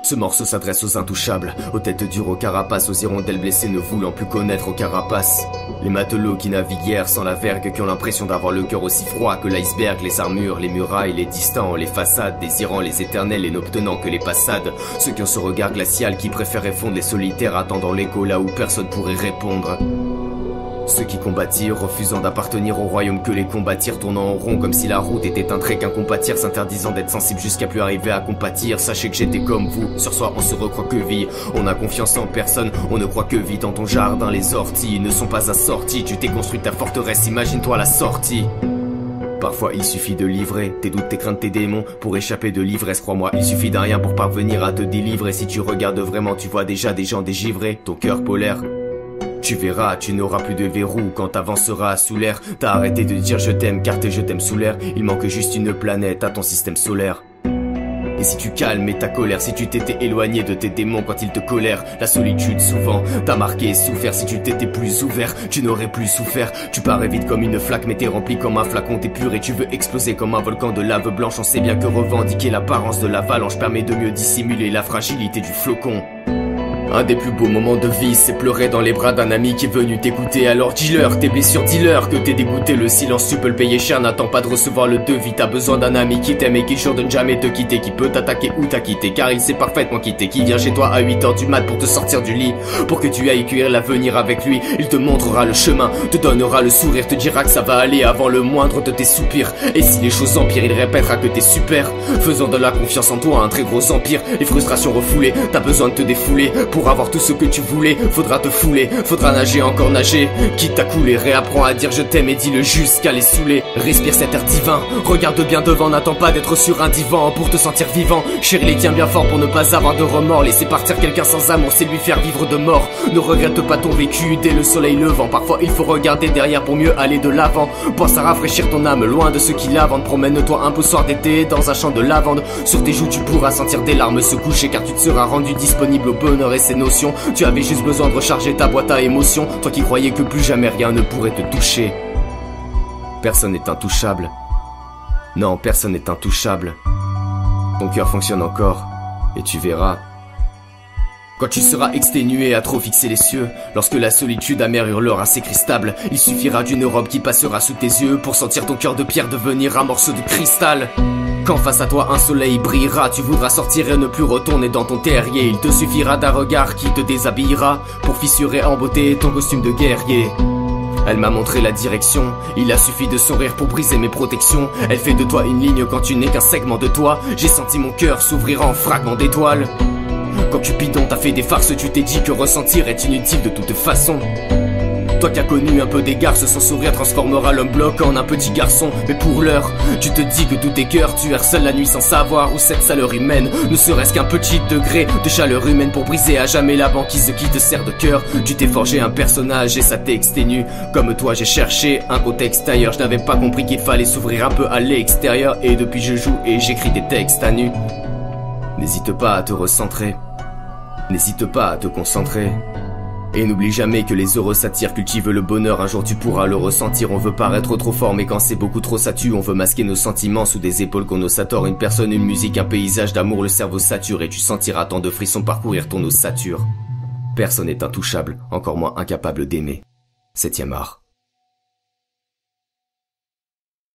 Ce morceau s'adresse aux intouchables, aux têtes dures, aux carapaces, aux hirondelles blessées ne voulant plus connaître aux carapaces. Les matelots qui naviguèrent sans la vergue, qui ont l'impression d'avoir le cœur aussi froid que l'iceberg, les armures, les murailles, les distants, les façades, désirant les éternels et n'obtenant que les passades. Ceux qui ont ce regard glacial, qui préféraient fondre les solitaires, attendant l'écho là où personne pourrait répondre. Ceux qui combattirent, refusant d'appartenir au royaume que les combattirent, tournant en rond comme si la route était un trait qu'un compatir, s'interdisant d'être sensible jusqu'à plus arriver à compatir. Sachez que j'étais comme vous, sur soi on se recroit que vie, on a confiance en personne, on ne croit que vie. Dans ton jardin les orties ne sont pas assorties, tu t'es construit ta forteresse, imagine-toi la sortie. Parfois il suffit de livrer tes doutes, tes craintes, tes démons pour échapper de l'ivresse. Crois-moi, il suffit d'un rien pour parvenir à te délivrer. Si tu regardes vraiment, tu vois déjà des gens dégivrés, ton cœur polaire. Tu verras, tu n'auras plus de verrou quand t'avanceras sous l'air. T'as arrêté de dire je t'aime car tes je t'aime sous l'air. Il manque juste une planète à ton système solaire. Et si tu calmes ta colère, si tu t'étais éloigné de tes démons quand ils te colèrent, la solitude souvent t'a marqué et souffert. Si tu t'étais plus ouvert, tu n'aurais plus souffert. Tu parais vite comme une flaque mais t'es rempli comme un flacon. T'es pur et tu veux exploser comme un volcan de lave blanche. On sait bien que revendiquer l'apparence de l'avalanche permet de mieux dissimuler la fragilité du flocon. Un des plus beaux moments de vie, c'est pleurer dans les bras d'un ami qui est venu t'écouter. Alors dis-leur tes blessures, dis-leur que t'es dégoûté. Le silence tu peux le payer cher, n'attends pas de recevoir le devis. T'as besoin d'un ami qui t'aime et qui jure de ne jamais te quitter, qui peut t'attaquer ou t'acquitter, car il sait parfaitement quitter. Qui vient chez toi à 8h du mat pour te sortir du lit, pour que tu ailles cuire l'avenir avec lui. Il te montrera le chemin, te donnera le sourire, te dira que ça va aller avant le moindre de tes soupirs. Et si les choses empirent, il répétera que t'es super, faisant de la confiance en toi un très gros empire. Les frustrations refoulées, t'as besoin de te défouler. Pour avoir tout ce que tu voulais, faudra te fouler, faudra nager, encore nager, quitte à couler. Réapprends à dire je t'aime et dis-le jusqu'à les saouler. Respire cet air divin, regarde bien devant, n'attends pas d'être sur un divan pour te sentir vivant. Chéris les tiens bien fort pour ne pas avoir de remords. Laisser partir quelqu'un sans amour, c'est lui faire vivre de mort. Ne regrette pas ton vécu dès le soleil levant. Parfois il faut regarder derrière pour mieux aller de l'avant. Pense à rafraîchir ton âme loin de ceux qui la vendent. Promène-toi un beau soir d'été dans un champ de lavande. Sur tes joues tu pourras sentir des larmes se coucher, car tu te seras rendu disponible au bonheur et ses notions. Tu avais juste besoin de recharger ta boîte à émotions, toi qui croyais que plus jamais rien ne pourrait te toucher. Personne n'est intouchable. Non, personne n'est intouchable. Ton cœur fonctionne encore, et tu verras. Quand tu seras exténué à trop fixer les cieux, lorsque la solitude amère hurlera ses cristalles, il suffira d'une robe qui passera sous tes yeux pour sentir ton cœur de pierre devenir un morceau de cristal. Quand face à toi un soleil brillera, tu voudras sortir et ne plus retourner dans ton terrier. Il te suffira d'un regard qui te déshabillera pour fissurer en beauté ton costume de guerrier. Elle m'a montré la direction, il a suffi de son rire pour briser mes protections. Elle fait de toi une ligne quand tu n'es qu'un segment de toi. J'ai senti mon cœur s'ouvrir en fragments d'étoiles. Quand Cupidon t'a fait des farces, tu t'es dit que ressentir est inutile de toute façon. Toi qui as connu un peu d'égards, son sourire transformera l'homme bloc en un petit garçon. Mais pour l'heure, tu te dis que tout est cœur. Tu erres seul la nuit sans savoir où cette chaleur humaine, ne serait-ce qu'un petit degré de chaleur humaine pour briser à jamais la banquise qui te sert de cœur. Tu t'es forgé un personnage et ça t'exténue. Comme toi j'ai cherché un contexte ailleurs. Je n'avais pas compris qu'il fallait s'ouvrir un peu à l'extérieur. Et depuis je joue et j'écris des textes à nu. N'hésite pas à te recentrer, n'hésite pas à te concentrer. Et n'oublie jamais que les heureux s'attirent, cultive le bonheur, un jour tu pourras le ressentir. On veut paraître trop fort mais quand c'est beaucoup trop ça tue. On veut masquer nos sentiments sous des épaules qu'on ose à tort. Une personne, une musique, un paysage d'amour, le cerveau sature. Et tu sentiras tant de frissons parcourir ton ossature. Personne n'est intouchable, encore moins incapable d'aimer. 7e art.